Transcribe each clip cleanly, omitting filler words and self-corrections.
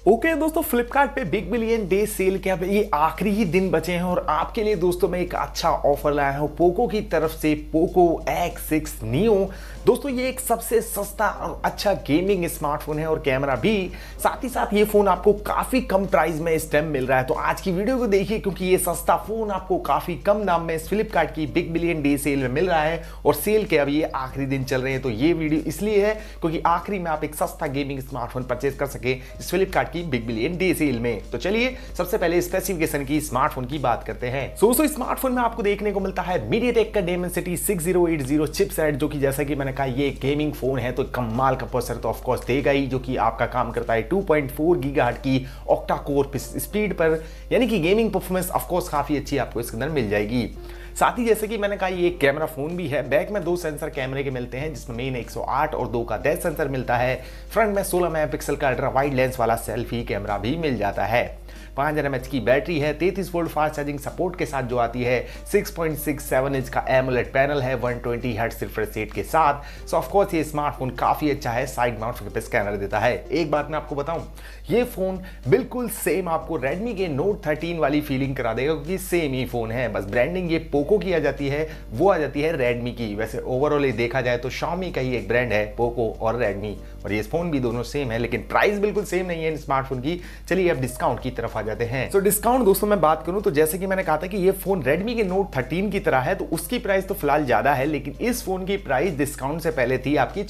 Okay दोस्तों, फ्लिपकार्ट पे big billion day cell के अब ये आखिरी ही दिन बचे हैं और आपके लिए दोस्तों मैं एक अच्छा ऑफर लाया हूं पोको की तरफ से। पोको X6 Neo दोस्तों ये एक सबसे सस्ता और अच्छा गेमिंग स्मार्टफोन है और कैमरा भी। साथ ही साथ ये फोन आपको काफी कम प्राइस में इस टाइम मिल रहा है, तो आज की वीडियो को देखिए क्योंकि ये सस्ता फोन आपको काफी कम दाम में फ्लिपकार्ट की बिग बिलियन डे सेल में मिल रहा है और सेल के अब ये आखिरी दिन चल रहे हैं। तो ये वीडियो इसलिए है क्योंकि आखिरी में आप एक सस्ता गेमिंग स्मार्टफोन परचेज कर सके इस फ्लिपकार्ट की बिग बिलियन डे सेल में। तो चलिए सबसे पहले स्पेसिफिकेशन की स्मार्टफोन की बात करते हैं। सो स्मार्टफोन में आपको देखने को मिलता है MediaTek का Dimensity 6080 चिपसेट, जो कि जैसा कि मैंने कहा ये गेमिंग फोन है तो कमाल का प्रोसेसर तो ऑफ कोर्स देगा ही, जो कि आपका काम करता है 2.4 गीगाहर्ट्ज की ऑक्टा कोर स्पीड पर, यानी कि गेमिंग परफॉर्मेंस ऑफ कोर्स काफी अच्छी आपको इसके अंदर मिल जाएगी। साथ ही जैसे कि मैंने कहा ये एक कैमरा फोन भी है। बैक में 2 सेंसर कैमरे के मिलते हैं जिसमें मेन 108 और 2 का डेप्थ सेंसर मिलता है। फ्रंट में 16 मेगापिक्सल का अल्ट्रा वाइड लेंस वाला सेल्फी कैमरा भी मिल जाता है। 5000 mAh की बैटरी है। 33 वोल्ट फास्ट चार्जिंग सपोर्ट के साथ जो आती है। 6.67 इंच का एमोलेड पैनल है 120 हर्ट्ज रिफ्रेश रेट के साथ। सो ऑफ कोर्स ये स्मार्टफोन काफी अच्छा है, साइड माउंट फिंगरप्रिंट स्कैनर देता है। एक बात मैं आपको बताऊं, ये फोन बिल्कुल सेम आपको Redmi के Note 13 वाली फीलिंग करा देगा क्योंकि सेम ही फोन है, बस ब्रांडिंग ये पोको की आ जाती है, वो आ जाती है Redmi की। वैसे ओवरऑल देखा जाए तो Xiaomi का ही एक ब्रांड है पोको और Redmi, और ये फोन भी दोनों सेम है, लेकिन प्राइस बिल्कुल सेम नहीं है इन स्मार्टफोन की। चलिए अब डिस्काउंट की तरफ आ जाते हैं। तो डिस्काउंट दोस्तों मैं बात करूं तो जैसे कि मैंने कहा था कि ये फोन Redmi के Note 13 की तरह है, तो उसकी प्राइस तो फिलहाल ज्यादा है, लेकिन इस फोन की प्राइस डिस्काउंट से पहले थी आपकी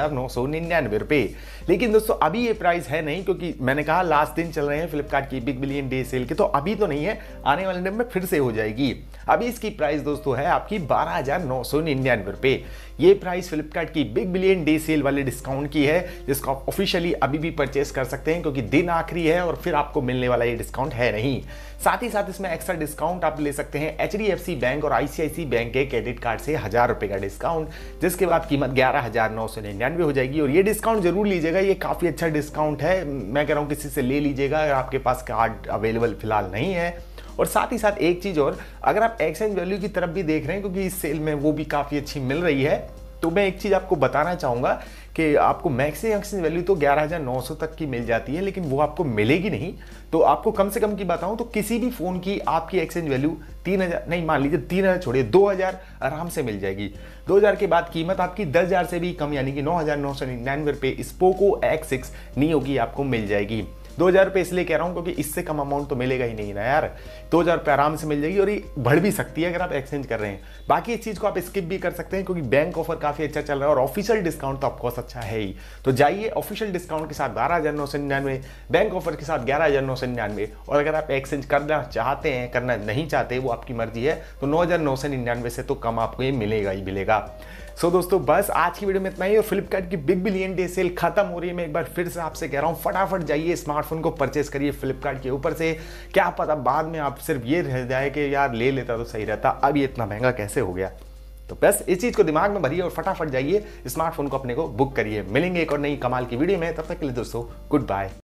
14,999 रुपए। लेकिन दोस्तों अभी ये प्राइस है नहीं, क्योंकि मैंने कहा लास्ट दिन चल रहे हैं फ्लिपकार्ट की बिग बिलियन डे सेल के, तो अभी तो नहीं है, आने वाले दिन में फिर से हो जाएगी। अभी इसकी प्राइस दोस्तों है आपकी 12,999 रुपए। ये प्राइस फ्लिपकार्ट की बिग बिलियन डे सेल वाले डिस्काउंट की है, जिसको आप ऑफिशियली अभी भी परचेस कर सकते हैं क्योंकि दिन आखिरी है और फिर आपको मिलने वाला ये डिस्काउंट है नहीं। साथ ही साथ इसमें एक्स्ट्रा डिस्काउंट आप ले सकते हैं HDFC बैंक और ICICI बैंक के क्रेडिट कार्ड से 1000 रुपए का डिस्काउंट, जिसके बाद कीमत 11,999 हो जाएगी। और ये डिस्काउंट जरूर लीजिएगा, ये काफी अच्छा डिस्काउंट है, मैं कह रहा हूं किसी से ले लीजिएगा अगर आपके पास कार्ड अवेलेबल फिलहाल नहीं है। और साथ ही साथ एक चीज और, अगर आप एक्सचेंज वैल्यू की तरफ भी देख रहे हैं क्योंकि इस सेल में वो भी काफी अच्छी मिल रही है, तो मैं एक चीज आपको बताना चाहूंगा कि आपको मैक्सिमम एक्सचेंज वैल्यू तो 11,900 तक की मिल जाती है, लेकिन वो आपको मिलेगी नहीं। तो आपको कम से कम की बताऊं तो किसी भी फोन की आपकी एक्सचेंज वैल्यू 3,000 नहीं, मान लीजिए 3,000 छोड़िए 2,000 आराम से मिल जाएगी। 2,000 के बाद कीमत आपकी 10,000 से भी कम यानी कि 9,999 रुपए इस पोको X6 Neo की आपको मिल जाएगी। 2,000 रुपए इसलिए कह रहा हूं क्योंकि इससे कम अमाउंट तो मिलेगा ही नहीं ना यार। 2,000 रुपए आराम से मिल जाएगी और ये बढ़ भी सकती है अगर आप एक्सचेंज कर रहे हैं। बाकी इस चीज को आप स्किप भी कर सकते हैं क्योंकि बैंक ऑफर काफी अच्छा चल रहा है और ऑफिशियल डिस्काउंट तो ऑफकोर्स अच्छा है ही। तो जाइए ऑफिशियल डिस्काउंट के साथ 12,999, बैंक ऑफर के साथ 11,999, और अगर आप एक्सचेंज करना चाहते हैं, करना नहीं चाहते, वो आपकी मर्जी है, तो 9,999 से तो कम आपको ये मिलेगा ही मिलेगा। सो दोस्तों बस आज की वीडियो में इतना ही, और फ्लिपकार्ट की बिग बिलियन डे सेल खत्म हो रही है। मैं एक बार फिर से आपसे कह रहा हूं फटाफट जाइए स्मार्टफोन को परचेस करिए फ्लिपकार्ट के ऊपर से। क्या पता बाद में आप सिर्फ ये रह जाए कि यार ले लेता तो सही रहता, अब ये इतना महंगा कैसे हो गया। तो बस इस चीज को दिमाग में भरिए और फटाफट जाइए स्मार्टफोन को अपने को बुक करिए। मिलेंगे एक और नई कमाल की वीडियो में, तब तक के लिए दोस्तों गुड बाय।